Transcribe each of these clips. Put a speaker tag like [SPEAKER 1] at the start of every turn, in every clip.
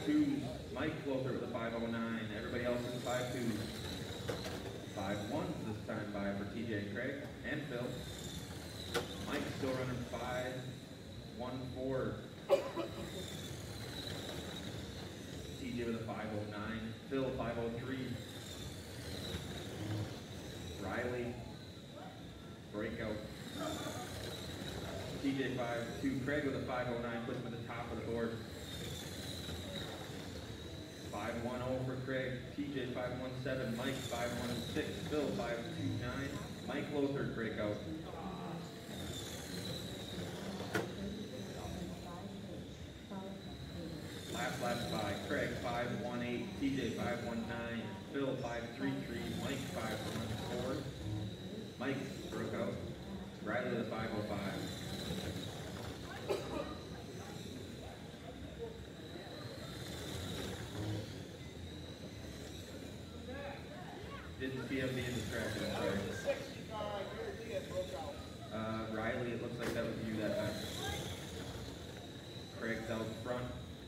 [SPEAKER 1] 5.2s. Mike Closer with a 5.09. Everybody else in 5.2s. 5.1s this time by for TJ and Craig and Phil. Mike still running 5.14. TJ with a 5.09. Phil 5.03. Riley. Breakout. TJ 5.2. Craig with a 5.09. Puts him at the top of the board. 5.10 for Craig. TJ 5.17. Mike 5.16. Phil 5.29. Mike Lothar breakout. Last lap by Craig 5.18. TJ 5.19. Phil 5.33. Mike 5.14. Mike broke out. Riley the 5.05. Didn't see him being distracted, I'm sorry. Riley, it looks like that was you that time. Craig's out front.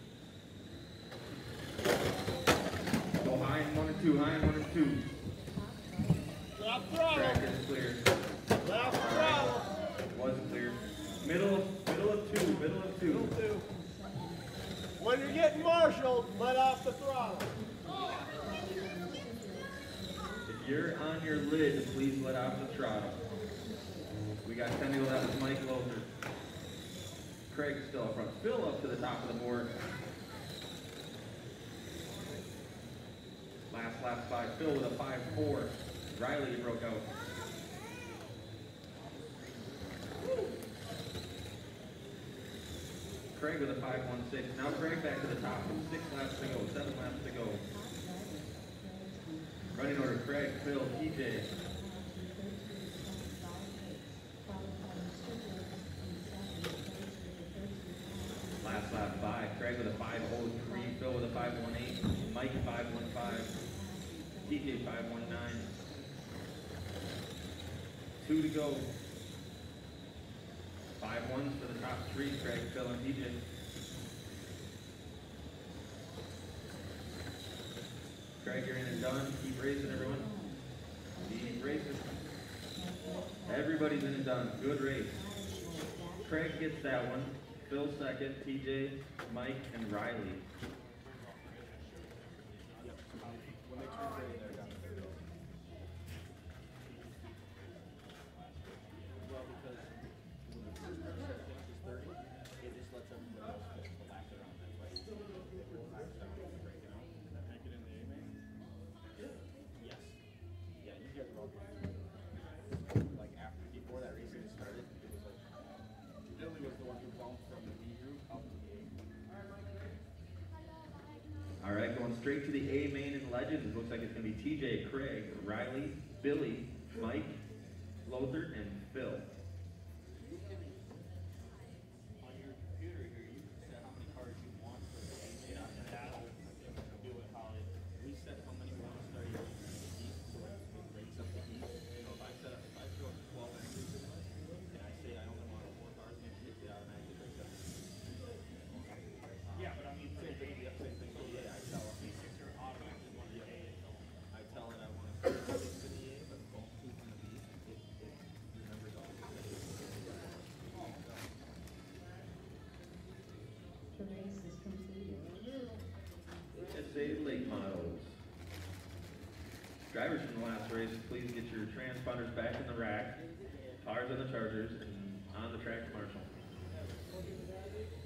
[SPEAKER 1] Go high in 1 and 2, high in 1 and 2.
[SPEAKER 2] Left throttle.
[SPEAKER 1] Track is clear.
[SPEAKER 2] Left throttle.
[SPEAKER 1] Wasn't clear. Middle of two.
[SPEAKER 2] When you're getting marshaled, let off the throttle.
[SPEAKER 1] If you're on your lid, please let off the throttle. We got 10 to go. That was Mike Lothar. Craig still up front. Phil up to the top of the board. Last lap 5. Phil with a 5.4. Riley broke out. Craig with a 5.16. Now Craig back to the top. 6 laps to go. 7 laps to go. Running order: Craig, Phil, TJ. Last lap 5. Craig with a 5.03. Phil with a 5.18. Mike 5.15. TJ 5.19. 2 to go. 5.1s for the top 3. Craig, Phil, and TJ. Craig, you're in and done. Keep racing, everyone. Keep racing. Everybody's in and done. Good race. Craig gets that one. Phil second. TJ, Mike, and Riley. All right, going straight to the A main and legends. It looks like it's going to be TJ, Craig, Riley, Billy, Mike, Lothar, and Phil. Late models. Drivers from the last race, please get your transponders back in the rack, tires on the chargers, and on the track marshal.